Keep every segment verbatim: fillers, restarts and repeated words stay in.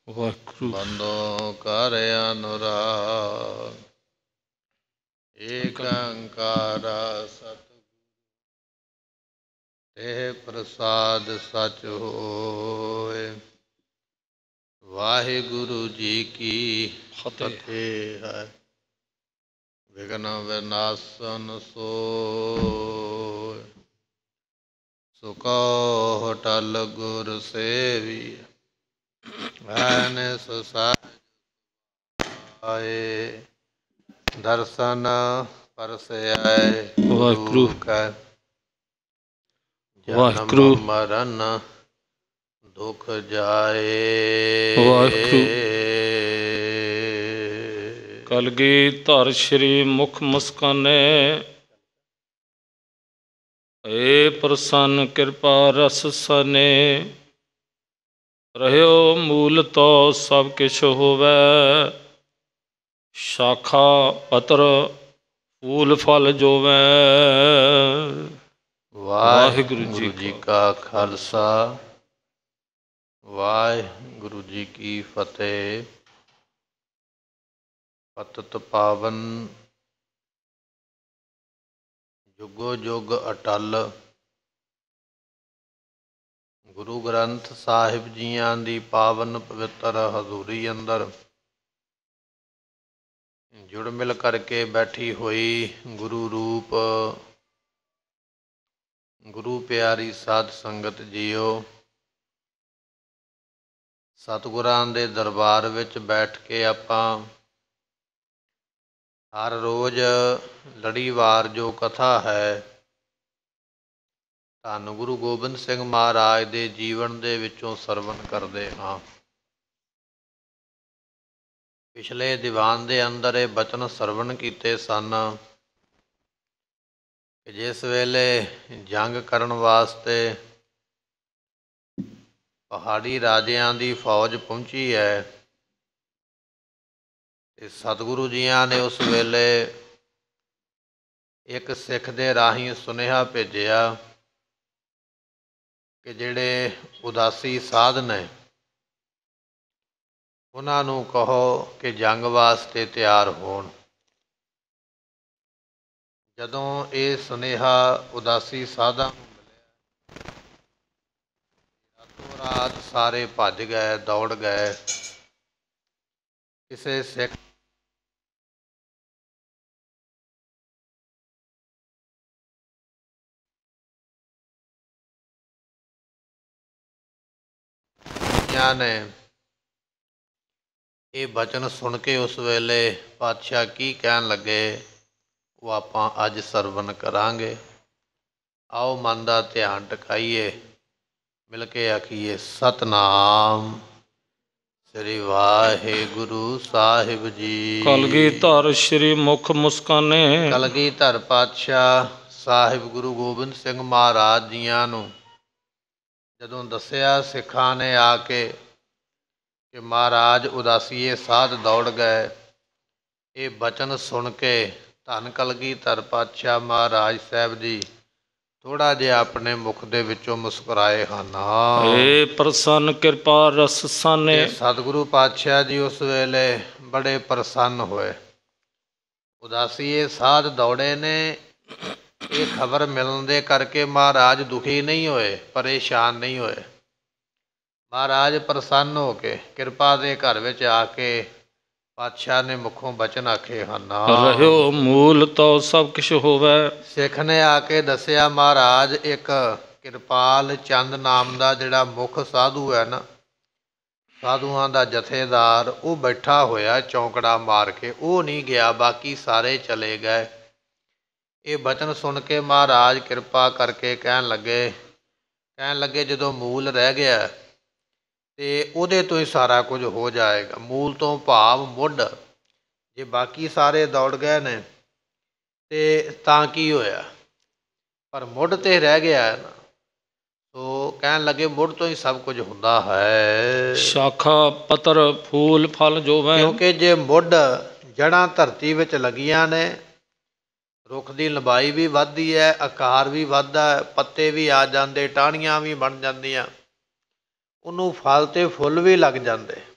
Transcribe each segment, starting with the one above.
ਵਾਹਿਗੁਰੂ। ਬੰਦੋ ਕਰ ਅਨੁਰਾਗ ਏਕ ਓੰਕਾਰ ਸਤਿਗੁਰ ਤੇ ਪ੍ਰਸਾਦ ਸਚ ਹੋਇ। ਵਾਹਿਗੁਰੂ ਜੀ ਕੀ ਫਤਿਹ ਹੈ। ਵਿਘਨ ਵਿਨਾਸ਼ਨ ਸੋਇ ਸੁਕੋ ਟਲ ਗੁਰ ਸੇਵੀ ਐਨਿਸ ਸਹਿਜ ਆਏ। ਦਰਸ਼ਨ ਪਰਸੈ ਗੁਰੂ ਕੈ ਜਨਮ ਮਰਨ ਦੁਖ ਜਾਏ। ਵਾਹਿਗੁਰੂ। ਕਲਗੀਧਰ ਸ੍ਰੀ ਮੁਖ ਮੁਸਕਾਨੇ ਏ ਪ੍ਰਸੰਨ ਕਿਰਪਾ ਰਸ ਸਨੇ। ਰਹਿਓ ਮੂਲ ਤੋ ਸਭ ਕਿਛ ਹੋਵੈ। ਸ਼ਾਖਾ ਪਤਰ ਫੂਲ ਫਲ ਜੋਵੈ। ਵਾਹਿਗੁਰੂ ਜੀ ਕਾ ਖਾਲਸਾ ਵਾਹਿਗੁਰੂ ਜੀ ਕੀ ਫਤਿਹ। ਪਤਿਤ ਪਾਵਨ ਜੁਗੋ ਜੁਗ ਅਟਲ ਗੁਰੂ ਗ੍ਰੰਥ ਸਾਹਿਬ ਜੀਆਂ ਦੀ ਪਾਵਨ ਪਵਿੱਤਰ ਹਜ਼ੂਰੀ ਅੰਦਰ ਜੁੜ ਮਿਲ ਕਰਕੇ ਬੈਠੀ ਹੋਈ ਗੁਰੂ ਰੂਪ ਗੁਰੂ ਪਿਆਰੀ ਸਾਧ ਸੰਗਤ ਜੀਓ, ਸਤਿਗੁਰਾਂ ਦੇ ਦਰਬਾਰ ਵਿੱਚ ਬੈਠ ਕੇ ਆਪਾਂ ਹਰ ਰੋਜ਼ ਲੜੀਵਾਰ ਜੋ ਕਥਾ ਹੈ ਧੰਨ ਗੁਰੂ ਗੋਬਿੰਦ ਸਿੰਘ ਮਹਾਰਾਜ ਦੇ ਜੀਵਨ ਦੇ ਵਿੱਚੋਂ ਸਰਵਣ ਕਰਦੇ ਹਾਂ। ਪਿਛਲੇ ਦੀਵਾਨ ਦੇ ਅੰਦਰ ਇਹ ਬਚਨ ਸਰਵਣ ਕੀਤੇ ਸਨ ਕਿ ਜਿਸ ਵੇਲੇ ਜੰਗ ਕਰਨ ਵਾਸਤੇ ਪਹਾੜੀ ਰਾਜਿਆਂ ਦੀ ਫੌਜ ਪਹੁੰਚੀ ਹੈ ਤੇ ਸਤਿਗੁਰੂ ਜੀਆਂ ਨੇ ਉਸ ਵੇਲੇ ਇੱਕ ਸਿੱਖ ਦੇ ਰਾਹੀਂ ਸੁਨੇਹਾ ਭੇਜਿਆ ਕਿ ਜਿਹੜੇ ਉਦਾਸੀ ਸਾਧ ਨੇ ਉਹਨਾਂ ਨੂੰ ਕਹੋ ਕਿ ਜੰਗ ਵਾਸਤੇ ਤਿਆਰ ਹੋਣ। ਜਦੋਂ ਇਹ ਸੁਨੇਹਾ ਉਦਾਸੀ ਸਾਧਾਂ ਨੂੰ ਮਿਲਿਆ, ਰਾਤੋਂ ਰਾਤ ਸਾਰੇ ਭੱਜ ਗਏ, ਦੌੜ ਗਏ। ਕਿਸੇ ਸਿੱਖ ਨੇ ਇਹ ਬਚਨ ਸੁਣ ਕੇ ਉਸ ਵੇਲੇ ਪਾਤਸ਼ਾਹ ਕੀ ਕਹਿਣ ਲੱਗੇ ਉਹ ਆਪਾਂ ਅੱਜ ਸਰਵਣ ਕਰਾਂਗੇ। ਆਓ ਮਨ ਦਾ ਧਿਆਨ ਟਿਕਾਈਏ, ਮਿਲ ਕੇ ਆਖੀਏ ਸਤਨਾਮ ਸ੍ਰੀ ਵਾਹਿਗੁਰੂ ਸਾਹਿਬ ਜੀ। ਕਲਗੀਧਰ ਸ੍ਰੀ ਮੁਖ ਮੁਸਕਾਨੇ ਕਲਗੀਧਰ ਪਾਤਸ਼ਾਹ ਸਾਹਿਬ ਗੁਰੂ ਗੋਬਿੰਦ ਸਿੰਘ ਮਹਾਰਾਜ ਜੀਆਂ ਨੂੰ ਜਦੋਂ ਦੱਸਿਆ ਸਿੱਖਾਂ ਨੇ ਆ ਕੇ ਕਿ ਮਹਾਰਾਜ ਉਦਾਸੀਏ ਸਾਧ ਦੌੜ ਗਏ, ਇਹ ਬਚਨ ਸੁਣ ਕੇ ਧੰਨ ਕਲਗੀਧਰ ਪਾਤਸ਼ਾਹ ਮਹਾਰਾਜ ਸਾਹਿਬ ਜੀ ਥੋੜ੍ਹਾ ਜਿਹਾ ਆਪਣੇ ਮੁਖ ਦੇ ਵਿੱਚੋਂ ਮੁਸਕਰਾਏ ਹਨ। ਏ ਪ੍ਰਸੰਨ ਕਿਰਪਾ ਰਸ ਸਾਨੇ। ਸਤਿਗੁਰੂ ਪਾਤਸ਼ਾਹ ਜੀ ਉਸ ਵੇਲੇ ਬੜੇ ਪ੍ਰਸੰਨ ਹੋਏ। ਉਦਾਸੀਏ ਸਾਧ ਦੌੜੇ ਨੇ, ਇਹ ਖਬਰ ਮਿਲਣ ਦੇ ਕਰਕੇ ਮਹਾਰਾਜ ਦੁਖੀ ਨਹੀਂ ਹੋਏ, ਪਰੇਸ਼ਾਨ ਨਹੀਂ ਹੋਏ। ਮਹਾਰਾਜ ਪ੍ਰਸੰਨ ਹੋ ਕੇ ਕਿਰਪਾ ਦੇ ਘਰ ਵਿੱਚ ਆ ਕੇ ਪਾਤਸ਼ਾਹ ਨੇ ਮੁੱਖੋਂ ਬਚਨ ਆਖੇ ਹਨ। ਰਹਿਓ ਮੂਲ ਤੋਂ ਸਭ ਕੁਛ ਹੋਵੇ। ਸਿੱਖ ਨੇ ਆ ਕੇ ਦੱਸਿਆ ਮਹਾਰਾਜ ਇੱਕ ਕਿਰਪਾਲ ਚੰਦ ਨਾਮ ਦਾ ਜਿਹੜਾ ਮੁੱਖ ਸਾਧੂ ਹੈ ਨਾ, ਸਾਧੂਆਂ ਦਾ ਜਥੇਦਾਰ, ਉਹ ਬੈਠਾ ਹੋਇਆ ਚੌਂਕੜਾ ਮਾਰ ਕੇ, ਉਹ ਨਹੀਂ ਗਿਆ, ਬਾਕੀ ਸਾਰੇ ਚਲੇ ਗਏ। ਇਹ ਬਚਨ ਸੁਣ ਕੇ ਮਹਾਰਾਜ ਕਿਰਪਾ ਕਰਕੇ ਕਹਿਣ ਲੱਗੇ ਕਹਿਣ ਲੱਗੇ ਜਦੋਂ ਮੂਲ ਰਹਿ ਗਿਆ ਅਤੇ ਉਹਦੇ ਤੋਂ ਹੀ ਸਾਰਾ ਕੁਝ ਹੋ ਜਾਏਗਾ। ਮੂਲ ਤੋਂ ਭਾਵ ਮੁੱਢ, ਜੇ ਬਾਕੀ ਸਾਰੇ ਦੌੜ ਗਏ ਨੇ ਅਤੇ ਤਾਂ ਕੀ ਹੋਇਆ, ਪਰ ਮੁੱਢ 'ਤੇ ਰਹਿ ਗਿਆ ਨਾ, ਸੋ ਕਹਿਣ ਲੱਗੇ ਮੁੱਢ ਤੋਂ ਹੀ ਸਭ ਕੁਝ ਹੁੰਦਾ ਹੈ। ਸ਼ਾਖਾ ਪੱਤਰ ਫੂਲ ਫਲ ਜੋਵੈ। ਕਿਉਂਕਿ ਜੇ ਮੁੱਢ ਜੜ੍ਹਾਂ ਧਰਤੀ ਵਿੱਚ ਲੱਗੀਆਂ ਨੇ, ਰੁੱਖ ਦੀ ਲੰਬਾਈ ਵੀ ਵੱਧਦੀ ਹੈ, ਆਕਾਰ ਵੀ ਵੱਧਦਾ, ਪੱਤੇ ਵੀ ਆ ਜਾਂਦੇ, ਟਾਹਣੀਆਂ ਵੀ ਬਣ ਜਾਂਦੀਆਂ, ਉਹਨੂੰ ਫਲ ਅਤੇ ਫੁੱਲ ਵੀ ਲੱਗ ਜਾਂਦੇ।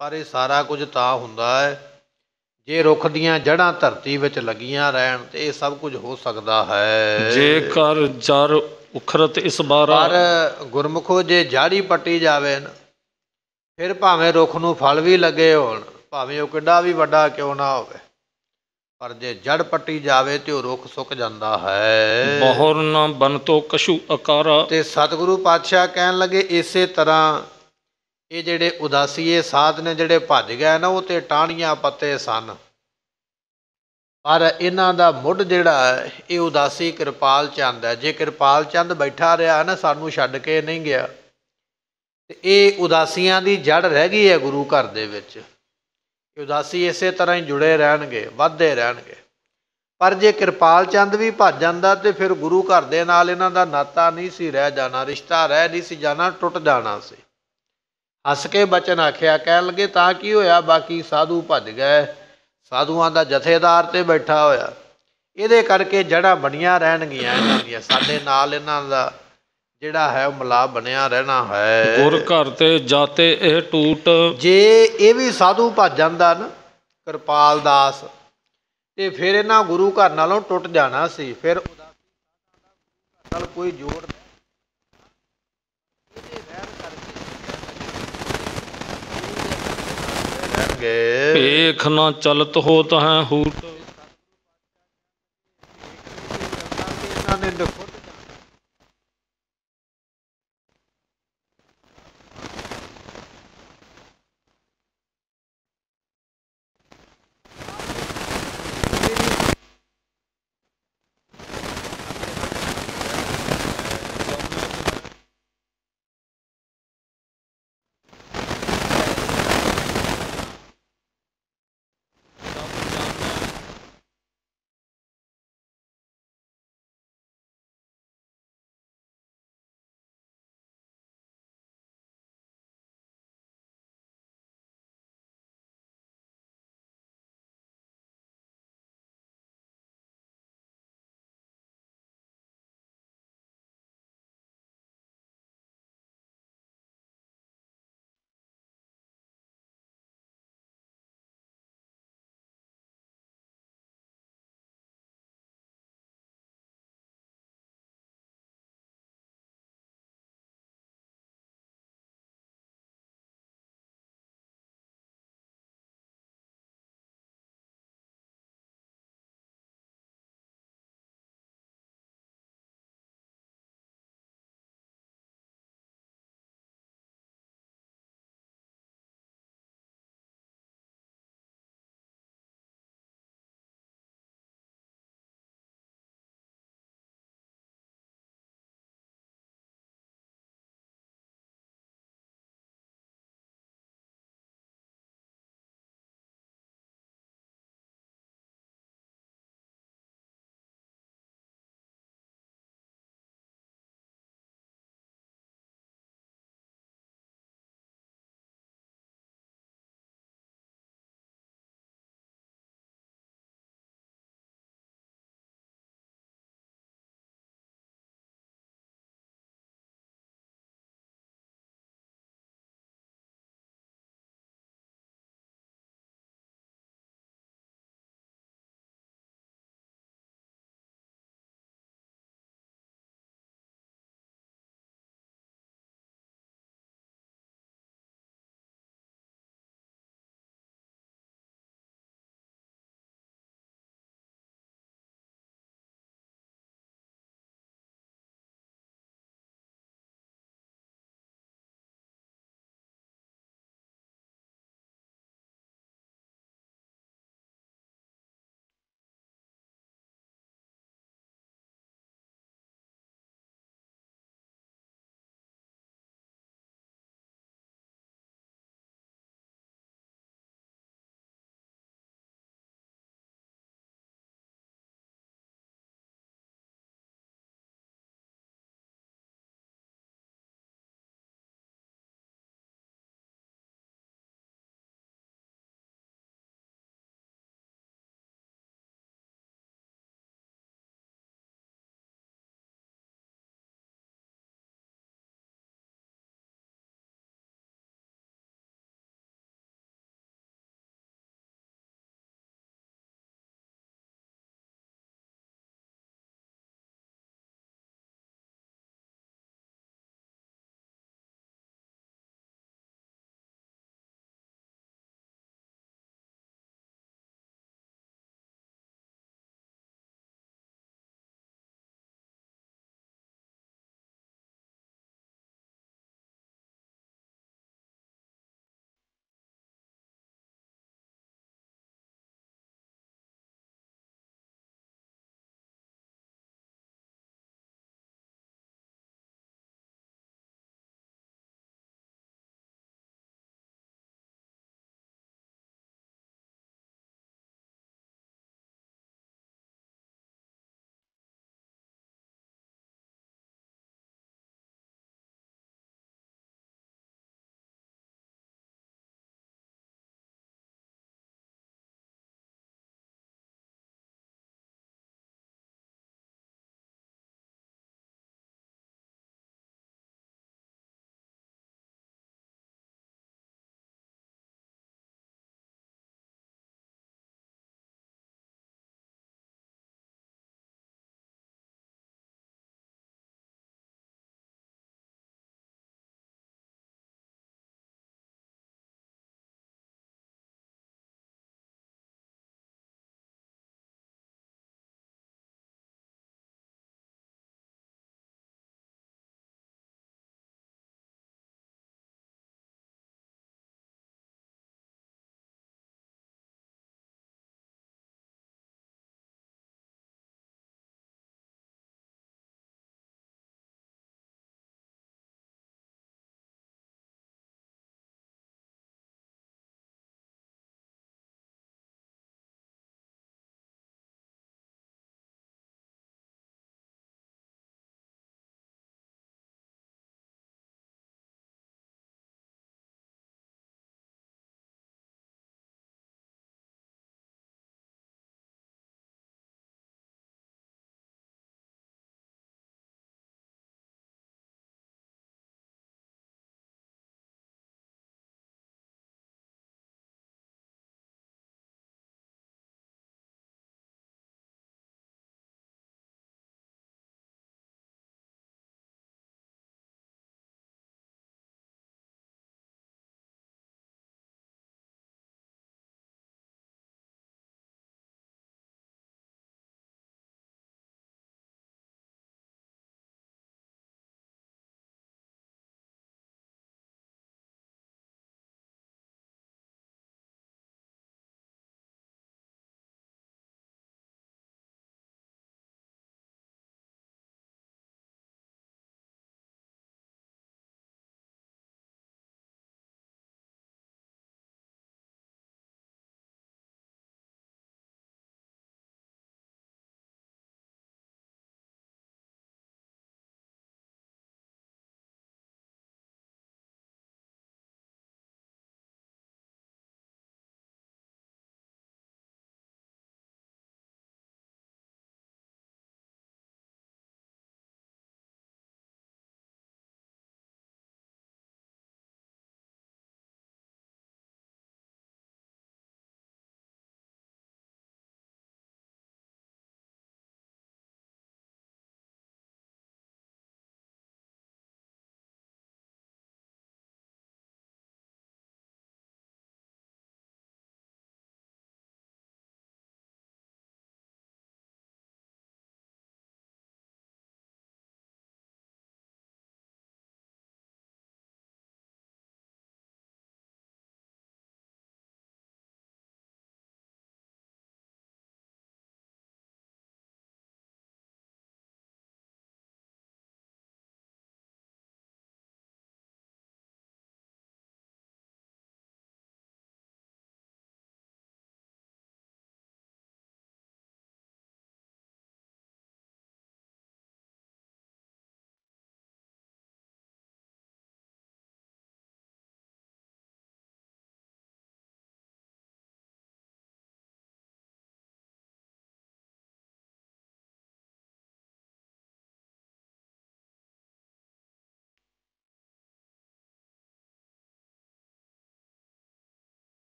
ਪਰ ਇਹ ਸਾਰਾ ਕੁਝ ਤਾਂ ਹੁੰਦਾ ਹੈ ਜੇ ਰੁੱਖ ਦੀਆਂ ਜੜ੍ਹਾਂ ਧਰਤੀ ਵਿੱਚ ਲੱਗੀਆਂ ਰਹਿਣ ਤੇ ਇਹ ਸਭ ਕੁਝ ਹੋ ਸਕਦਾ ਹੈ। ਜੇਕਰ ਜਰ ਉਖਰਤ ਇਸ ਬਾਰਾ, ਪਰ ਗੁਰਮੁਖੋ ਜੇ ਜੜ੍ਹ ਹੀ ਪੱਟੀ ਜਾਵੇ ਨਾ, ਫਿਰ ਭਾਵੇਂ ਰੁੱਖ ਨੂੰ ਫਲ ਵੀ ਲੱਗੇ ਹੋਣ, ਭਾਵੇਂ ਉਹ ਕਿੱਡਾ ਵੀ ਵੱਡਾ ਕਿਉਂ ਨਾ ਹੋਵੇ, ਪਰ ਜੇ ਜੜ ਪੱਟੀ ਜਾਵੇ ਤੇ ਉਹ ਰੁੱਖ ਸੁੱਕ ਜਾਂਦਾ ਹੈ। ਬਹੁਰ ਨਾ ਬਨਤੋ ਕਛੂ ਅਕਾਰਾ। ਤੇ ਸਤਿਗੁਰੂ ਪਾਤਸ਼ਾਹ ਕਹਿਣ ਲੱਗੇ ਇਸੇ ਤਰ੍ਹਾਂ ਇਹ ਜਿਹੜੇ ਉਦਾਸੀਏ ਸਾਧ ਨੇ ਜਿਹੜੇ ਭੱਜ ਗਏ ਨਾ, ਉਹ ਤੇ ਟਾਹਣੀਆਂ ਪੱਤੇ ਸਨ, ਪਰ ਇਹਨਾਂ ਦਾ ਮੁੱਢ ਜਿਹੜਾ ਇਹ ਉਦਾਸੀ ਕਿਰਪਾਲ ਚੰਦ ਹੈ। ਜੇ ਕਿਰਪਾਲ ਚੰਦ ਬੈਠਾ ਰਿਹਾ ਨਾ, ਸਾਨੂੰ ਛੱਡ ਕੇ ਨਹੀਂ ਗਿਆ, ਤੇ ਇਹ ਉਦਾਸੀਆਂ ਦੀ ਜੜ ਰਹਿ ਗਈ ਹੈ ਗੁਰੂ ਘਰ ਦੇ ਵਿੱਚ। ਉਦਾਸੀ ਇਸੇ ਤਰ੍ਹਾਂ ਹੀ ਜੁੜੇ ਰਹਿਣਗੇ, ਵੱਧਦੇ ਰਹਿਣਗੇ। ਪਰ ਜੇ ਕਿਰਪਾਲ ਚੰਦ ਵੀ ਭੱਜ ਜਾਂਦਾ ਤੇ ਫਿਰ ਗੁਰੂ ਘਰ ਦੇ ਨਾਲ ਇਹਨਾਂ ਦਾ ਨਾਤਾ ਨਹੀਂ ਸੀ ਰਹਿ ਜਾਣਾ, ਰਿਸ਼ਤਾ ਰਹਿ ਨਹੀਂ ਸੀ ਜਾਣਾ, ਟੁੱਟ ਜਾਣਾ ਸੀ। ਹੱਸ ਕੇ ਬਚਨ ਆਖਿਆ, ਕਹਿਣ ਲੱਗੇ ਤਾਂ ਕੀ ਹੋਇਆ, ਬਾਕੀ ਸਾਧੂ ਭੱਜ ਗਏ, ਸਾਧੂਆਂ ਦਾ ਜਥੇਦਾਰ ਤੇ ਬੈਠਾ ਹੋਇਆ, ਇਹਦੇ ਕਰਕੇ ਜੜ੍ਹਾਂ ਬਣੀਆਂ ਰਹਿਣਗੀਆਂ ਇਹਨਾਂ ਦੀਆਂ, ਸਾਡੇ ਨਾਲ ਇਹਨਾਂ ਦਾ ਜਿਹੜਾ ਹੈ ਉਹ ਮਿਲਾਪ ਬਣਿਆ ਰਹਿਣਾ ਹੈ। ਗੁਰ ਘਰ ਤੇ ਜਾਤੇ ਇਹ ਟੂਟ। ਜੇ ਇਹ ਵੀ ਸਾਧੂ ਭੱਜ ਜਾਂਦਾ ਨਾ ਕਿਰਪਾਲ ਦਾਸ, ਤੇ ਫਿਰ ਇਹਨਾਂ ਗੁਰੂ ਘਰ ਨਾਲੋਂ ਟੁੱਟ ਜਾਣਾ ਸੀ, ਫਿਰ ਉਦਾਸੀ ਨਾਲ ਕੋਈ ਜੋੜ ਨਹੀਂ। ਭੇਖ ਨਾ ਚਲਤ ਹੋਤ ਹੈ ਹੂਟ।